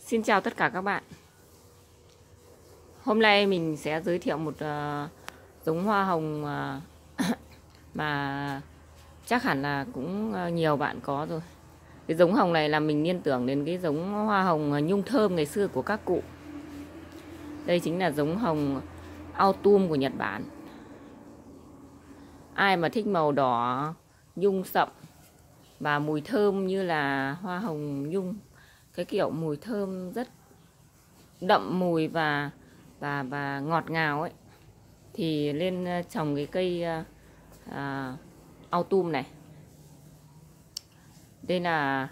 Xin chào tất cả các bạn. Hôm nay mình sẽ giới thiệu một giống hoa hồng mà chắc hẳn là cũng nhiều bạn có rồi. Cái giống hồng này là mình liên tưởng đến cái giống hoa hồng nhung thơm ngày xưa của các cụ. Đây chính là giống hồng autumn của Nhật Bản. Ai mà thích màu đỏ nhung sậm và mùi thơm như là hoa hồng nhung, cái kiểu mùi thơm rất đậm mùi và ngọt ngào ấy, thì lên trồng cái cây autumn này. Đây là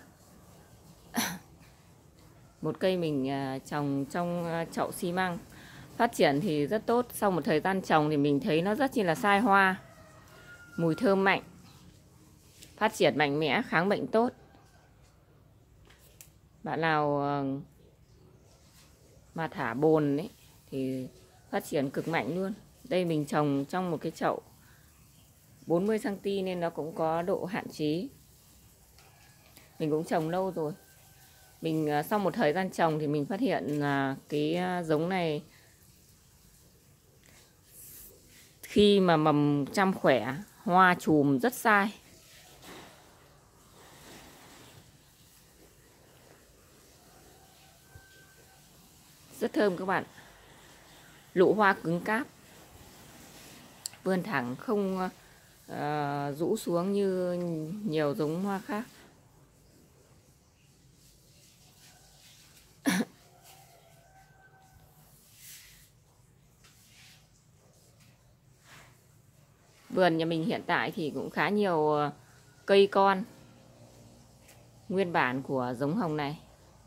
một cây mình trồng trong chậu xi măng. Phát triển thì rất tốt. Sau một thời gian trồng thì mình thấy nó rất chi là sai hoa, mùi thơm mạnh, phát triển mạnh mẽ, kháng bệnh tốt. Bạn nào mà thả bồn ấy thì phát triển cực mạnh luôn. Đây mình trồng trong một cái chậu 40 cm nên nó cũng có độ hạn chế. Mình cũng trồng lâu rồi. Mình sau một thời gian trồng thì mình phát hiện là cái giống này khi mà mầm chăm khỏe, hoa chùm rất sai. Rất thơm các bạn. Lụ hoa cứng cáp, vươn thẳng, không rũ xuống như nhiều giống hoa khác. Vườn nhà mình hiện tại thì cũng khá nhiều cây con nguyên bản của giống hồng này.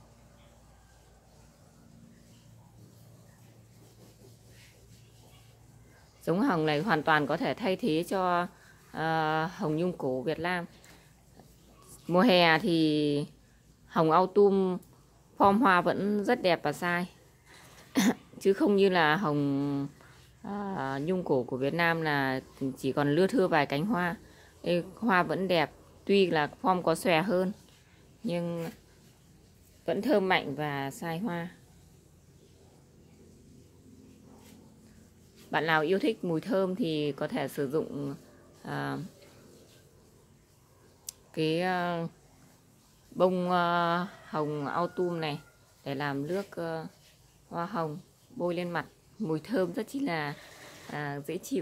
Giống hồng này hoàn toàn có thể thay thế cho hồng nhung cổ Việt Nam. Mùa hè thì hồng autumn form hoa vẫn rất đẹp và sai. Chứ không như là hồng nhung cổ của Việt Nam là chỉ còn lưa thưa vài cánh hoa. Đây, hoa vẫn đẹp, tuy là form có xòe hơn nhưng vẫn thơm mạnh và sai hoa. Bạn nào yêu thích mùi thơm thì có thể sử dụng cái bông hồng autumn này để làm nước hoa hồng bôi lên mặt. Mùi thơm rất chỉ là dễ chịu.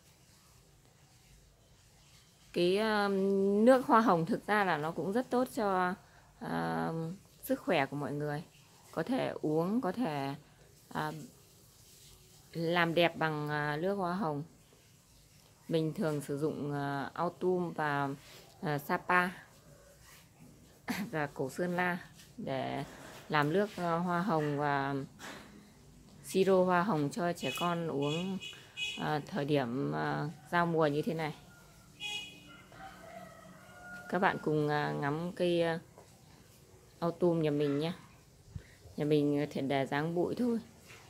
Cái nước hoa hồng thực ra là nó cũng rất tốt cho sức khỏe của mọi người. Có thể uống, có thể làm đẹp bằng nước hoa hồng. Mình thường sử dụng autumn và Sapa và cổ Sơn La để làm nước hoa hồng và siro hoa hồng cho trẻ con uống thời điểm giao mùa như thế này. Các bạn cùng ngắm cây autumn nhà mình nhé. Nhà mình thì để dáng bụi thôi.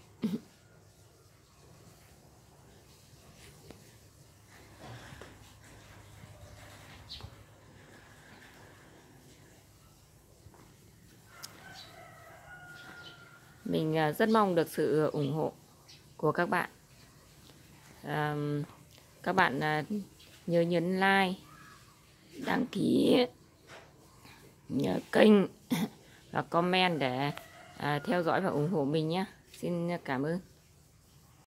Mình rất mong được sự ủng hộ của các bạn. Các bạn nhớ nhấn like, đăng ký kênh và comment để theo dõi và ủng hộ mình nhé. Xin cảm ơn.